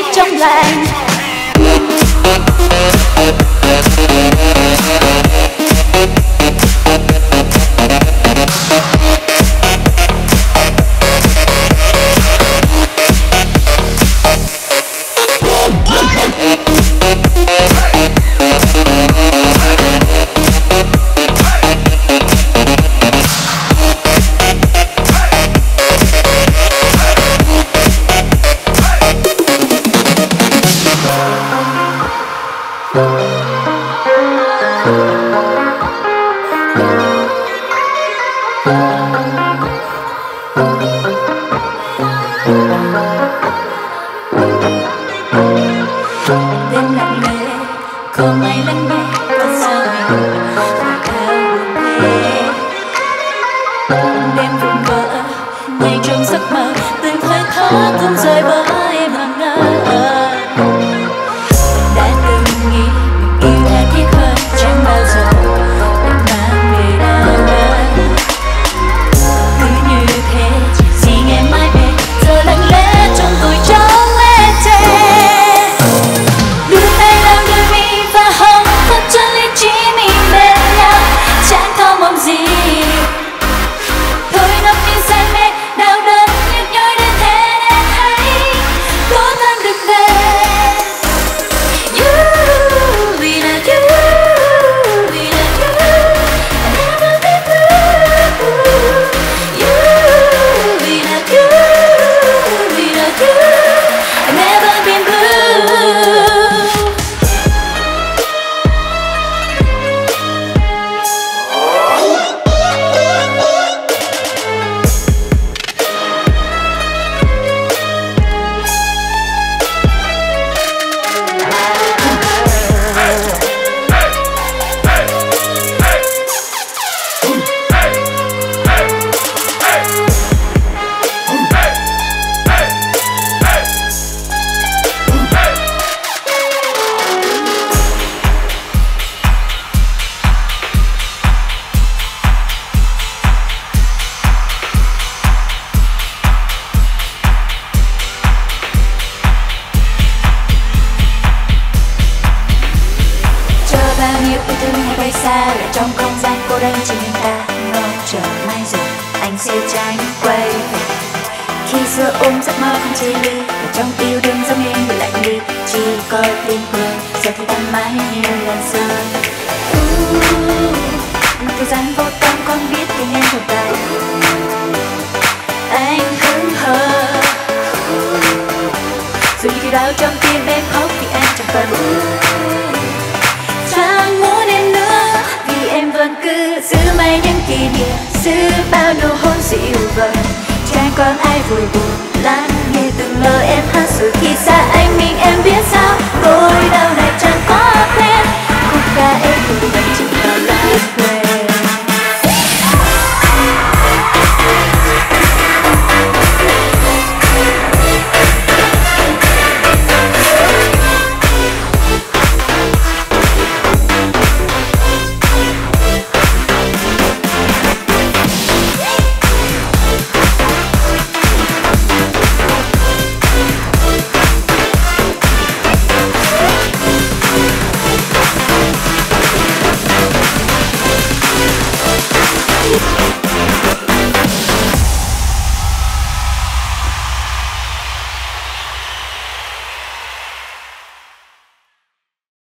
trong lành. Đêm lặng lẽ không ai lắng nghe con sao mình phải theo buồn thề. Đêm vụn vỡ ngay trong giấc mơ, từng hơi thở cũng rơi bỏ em hàng ngờ. Đã từng nghĩ mình yêu tha thiết hơn, chẳng bao giờ lại mang về đau đớn. Cứ như thế chỉ riêng em mãi về, giờ lặng lẽ trong tôi trống lê thề. Đưa tay làm đôi mi và hồng phất cho lý trí mình bên nhau, chẳng có mong gì. Thôi nấp in say mê đau đớn nhức nhối đến thế nên hãy cố gắng được về. You, without you, without you, I never be blue. You, without you, without you, I never been blue. Bao nhiêu yêu thương hay bay xa lại trong không gian cô đơn chỉ mình ta. Ngóng chờ mai rồi anh sẽ tránh quay về. Khi xưa ôm giấc mơ không chia ly, và trong yêu đương giống như người lạnh đi, chỉ có tiếng cười giờ thì ta mãi như lần xưa. Thời gian vô tâm con biết tình em thuộc về. Anh hững hờ dù như đau trong tim em khóc vì anh chẳng cần. Chẳng muốn em nữa vì em vẫn cứ giữ mãi những kỷ niệm, giữ bao nụ hôn dịu vời. Chẳng còn ai vùi buồn lắng nghe từng lời em